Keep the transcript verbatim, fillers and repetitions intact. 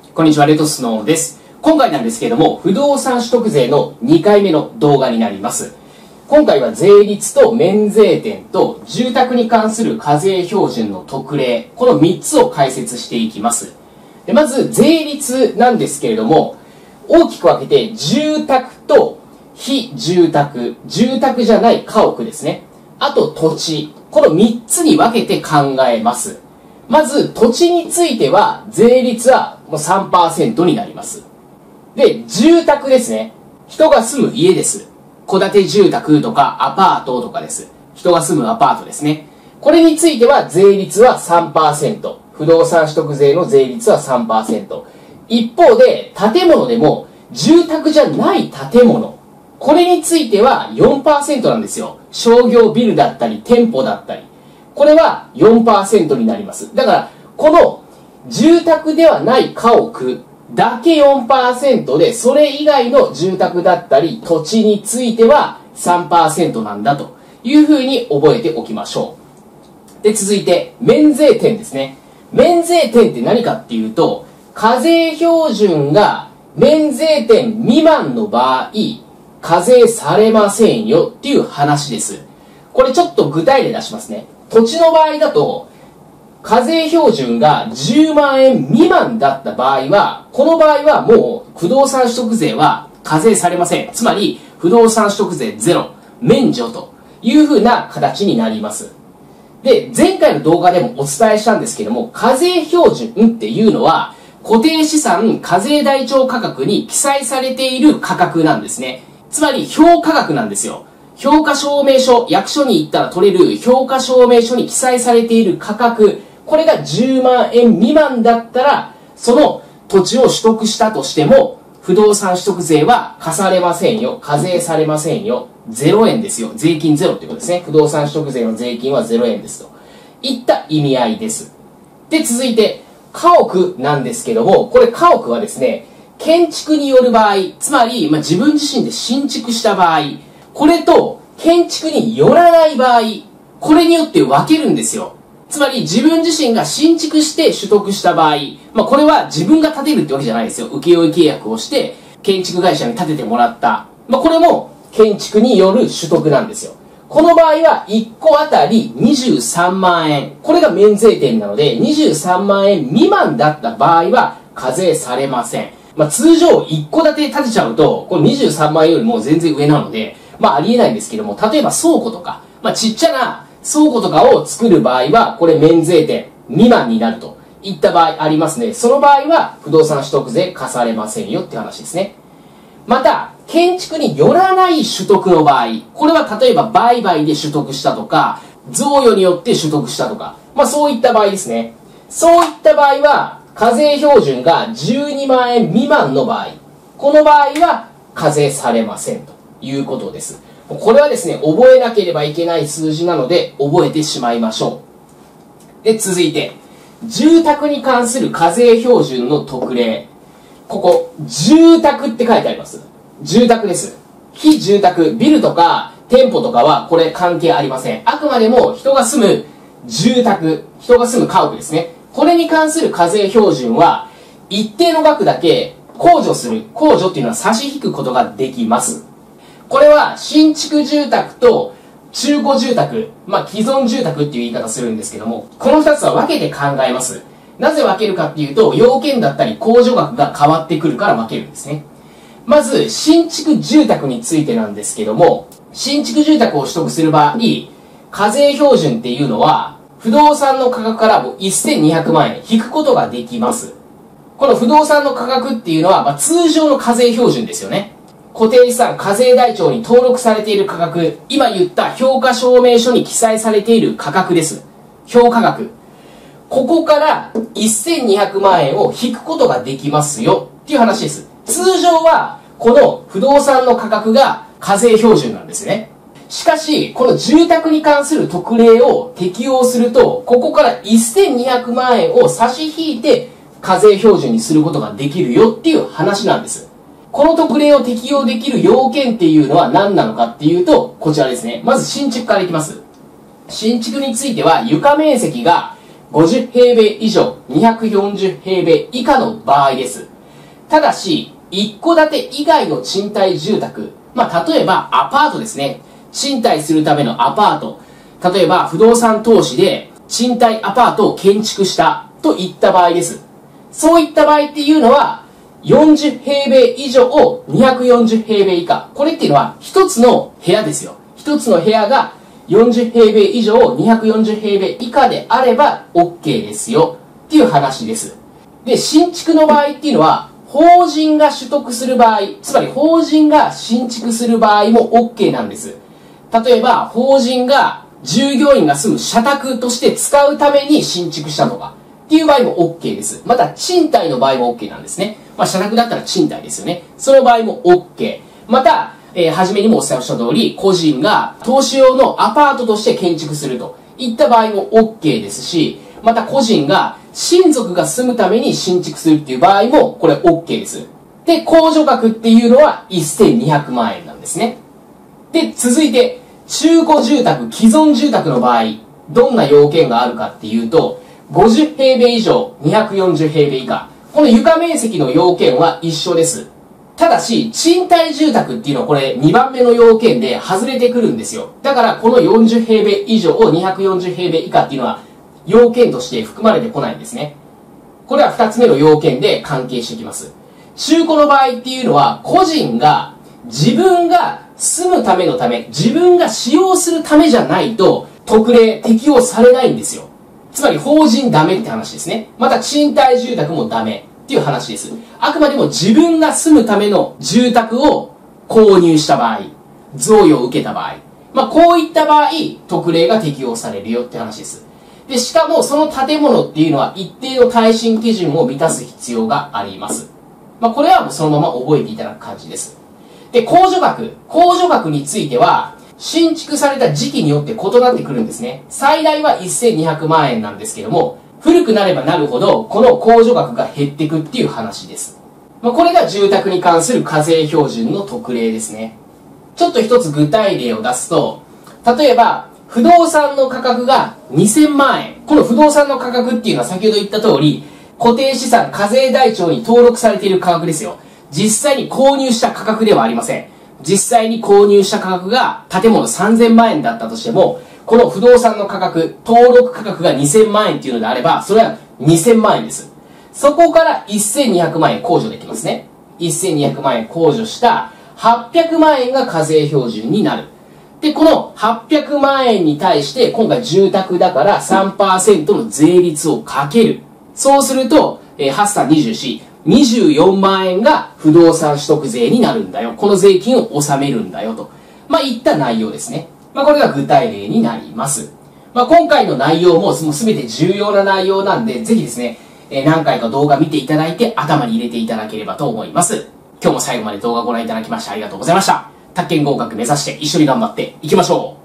こんにちは、レトスノーです。今回なんですけれども、不動産取得税のにかいめの動画になります。今回は税率と免税店と住宅に関する課税標準の特例、このみっつを解説していきます。でまず、税率なんですけれども、大きく分けて住宅と非住宅、住宅じゃない家屋ですね。あと土地、このみっつに分けて考えます。まず、土地については、税率はもう さんパーセント になります。で、住宅ですね。人が住む家です。戸建て住宅とかアパートとかです。人が住むアパートですね。これについては、税率は さんパーセント。不動産取得税の税率は さんパーセント。一方で、建物でも、住宅じゃない建物。これについては よんパーセント なんですよ。商業ビルだったり、店舗だったり。これは よんパーセント になります。だから、この住宅ではない家屋だけ よんパーセント で、それ以外の住宅だったり土地については さんパーセント なんだというふうに覚えておきましょう。で、続いて、免税店ですね。免税店って何かっていうと、課税標準が免税店未満の場合、課税されませんよっていう話です。これちょっと具体例出しますね。土地の場合だと、課税標準がじゅうまんえん未満だった場合は、この場合はもう不動産取得税は課税されません。つまり、不動産取得税ゼロ、免除というふうな形になります。で、前回の動画でもお伝えしたんですけども、課税標準っていうのは、固定資産課税台帳価格に記載されている価格なんですね。つまり、評価額なんですよ。評価証明書、役所に行ったら取れる評価証明書に記載されている価格、これがじゅうまんえん未満だったら、その土地を取得したとしても、不動産取得税は課されませんよ。課税されませんよ。ゼロえんですよ。税金ゼロということですね。不動産取得税の税金はゼロえんですといった意味合いです。で、続いて、家屋なんですけども、これ家屋はですね、建築による場合、つまり、まあ、自分自身で新築した場合、これと建築によらない場合、これによって分けるんですよ。つまり自分自身が新築して取得した場合、まあこれは自分が建てるってわけじゃないですよ。請負契約をして建築会社に建ててもらった。まあこれも建築による取得なんですよ。この場合はいっこあたりにじゅうさんまんえん。これが免税店なのでにじゅうさんまんえん未満だった場合は課税されません。まあ通常いっこ建て建てちゃうと、これにじゅうさんまんえんよりも全然上なので、まあありえないんですけども、例えば倉庫とか、まあちっちゃな倉庫とかを作る場合は、これ免税店未満になるといった場合ありますね。その場合は不動産取得税課されませんよって話ですね。また、建築によらない取得の場合、これは例えば売買で取得したとか、贈与によって取得したとか、まあそういった場合ですね。そういった場合は、課税標準がじゅうにまんえん未満の場合、この場合は課税されませんということです。これはですね、覚えなければいけない数字なので、覚えてしまいましょう。で、続いて、住宅に関する課税標準の特例。ここ、住宅って書いてあります。住宅です。非住宅、ビルとか店舗とかは、これ関係ありません。あくまでも人が住む住宅、人が住む家屋ですね。これに関する課税標準は、一定の額だけ控除する。控除っていうのは差し引くことができます。これは新築住宅と中古住宅、まあ既存住宅っていう言い方するんですけども、この二つは分けて考えます。なぜ分けるかっていうと、要件だったり控除額が変わってくるから分けるんですね。まず、新築住宅についてなんですけども、新築住宅を取得する場合、課税標準っていうのは、不動産の価格からもせんにひゃくまんえん引くことができます。この不動産の価格っていうのは、まあ、通常の課税標準ですよね。固定資産課税台帳に登録されている価格、今言った評価証明書に記載されている価格です。評価額。ここからせんにひゃくまんえんを引くことができますよっていう話です。通常はこの不動産の価格が課税標準なんですね。しかし、この住宅に関する特例を適用すると、ここからせんにひゃくまんえんを差し引いて課税標準にすることができるよっていう話なんです。この特例を適用できる要件っていうのは何なのかっていうと、こちらですね。まず新築からいきます。新築については床面積がごじゅうへいべい以上、にひゃくよんじゅうへいべい以下の場合です。ただし、一戸建て以外の賃貸住宅、まあ、例えばアパートですね。賃貸するためのアパート。例えば不動産投資で賃貸アパートを建築したといった場合です。そういった場合っていうのは、よんじゅうへいべい以上をにひゃくよんじゅうへいべい以下。これっていうのは一つの部屋ですよ。一つの部屋がよんじゅうへいべい以上にひゃくよんじゅうへいべい以下であれば OK ですよっていう話です。で、新築の場合っていうのは、法人が取得する場合、つまり法人が新築する場合も OK なんです。例えば、法人が従業員が住む社宅として使うために新築したとかっていう場合も OK です。また、賃貸の場合も OK なんですね。まあ、社宅だったら賃貸ですよね。その場合も OK。また、えー、初めにもお伝えした通り、個人が投資用のアパートとして建築するといった場合も OK ですし、また個人が親族が住むために新築するっていう場合も、これ OK です。で、控除額っていうのはせんにひゃくまんえんなんですね。で、続いて、中古住宅、既存住宅の場合、どんな要件があるかっていうと、ごじゅうへいべい以上、にひゃくよんじゅうへいべい以下。この床面積の要件は一緒です。ただし、賃貸住宅っていうのはこれにばんめの要件で外れてくるんですよ。だからこのよんじゅうへいべい以上をにひゃくよんじゅうへいべい以下っていうのは要件として含まれてこないんですね。これはふたつめの要件で関係してきます。中古の場合っていうのは個人が自分が住むためのため、自分が使用するためじゃないと特例適用されないんですよ。つまり法人ダメって話ですね。また賃貸住宅もダメっていう話です。あくまでも自分が住むための住宅を購入した場合、贈与を受けた場合、まあこういった場合、特例が適用されるよって話です。で、しかもその建物っていうのは一定の耐震基準を満たす必要があります。まあこれはもうそのまま覚えていただく感じです。で、控除額。控除額については、新築された時期によって異なってくるんですね。最大はせんにひゃくまんえんなんですけども、古くなればなるほど、この控除額が減っていくっていう話です。まあ、これが住宅に関する課税標準の特例ですね。ちょっと一つ具体例を出すと、例えば、不動産の価格がにせんまんえん。この不動産の価格っていうのは先ほど言った通り、固定資産課税台帳に登録されている価格ですよ。実際に購入した価格ではありません。実際に購入した価格が建物さんぜんまんえんだったとしても、この不動産の価格、登録価格がにせんまんえんっていうのであれば、それはにせんまんえんです。そこからせんにひゃくまんえん控除できますね。せんにひゃくまんえん控除したはっぴゃくまんえんが課税標準になる。で、このはっぴゃくまんえんに対して、今回住宅だから さんパーセント の税率をかける。そうすると、えー、はちさんにじゅうよん、にじゅうよんまんえんが不動産取得税になるんだよ。この税金を納めるんだよと。まあ、いった内容ですね。まあ、これが具体例になります。まあ、今回の内容もすべて重要な内容なんで、ぜひですね、えー、何回か動画見ていただいて頭に入れていただければと思います。今日も最後まで動画ご覧いただきましてありがとうございました。宅建合格目指して一緒に頑張っていきましょう。